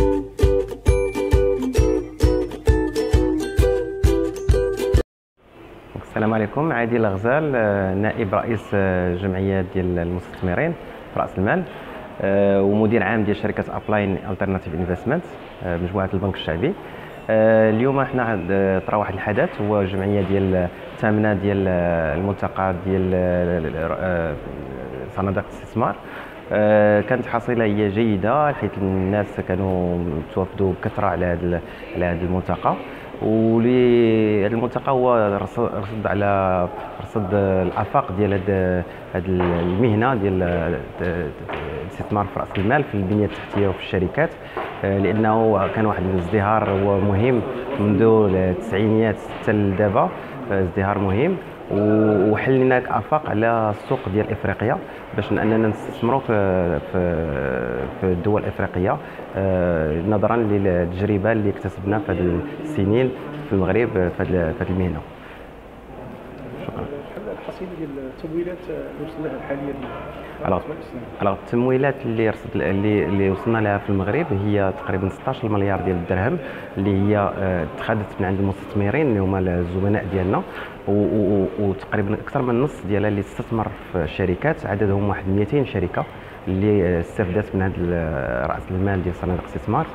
السلام عليكم. عادل غزال، نائب رئيس جمعية ديال المستثمرين في رأس المال ومدير عام ديال شركة ابلاين الترناتيف انفستمنت مجموعة البنك الشعبي. اليوم حنا طرا واحد الحدث، هو جمعية ديال الثامنة ديال الملتقى ديال صناديق الاستثمار. كانت حصيلة هي جيدة، حيث الناس كانوا توافدوا بكثرة على هذا الملتقى. ولهذا الملتقى هو رصد على رصد الافاق ديال هذه المهنه ديال الاستثمار في راس المال في البنيه التحتيه وفي الشركات، لانه كان واحد الازدهار هو مهم منذ التسعينيات حتى لدابا، ازدهار مهم. وحلينا افاق على السوق ديال افريقيا باش اننا نستثمروا في الدول الافريقيه، نظرا للتجربه اللي اكتسبنا في هذه السنين في المغرب في هذه المهنه. شكرا. الحصيله ديال التمويلات اللي وصلنا لها حاليا؟ التمويلات اللي وصلنا لها في المغرب هي تقريبا 16 مليار ديال الدرهم، اللي هي اتخذت من عند المستثمرين اللي هما الزبناء ديالنا، وتقريبا اكثر من نص ديالها اللي استثمر في الشركات، عددهم واحد 200 شركه اللي استفدت من هذا راس المال ديال صناديق الاستثمار.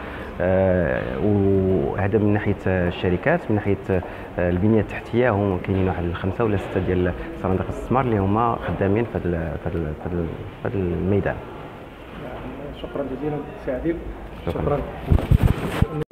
وهذا من ناحيه الشركات. من ناحيه البنيه التحتيه هم كاينين واحد 5 ولا 6 ديال صناديق الاستثمار اللي هما خدامين في هذا الميدان. شكرا جزيلا سي عادل. شكرا.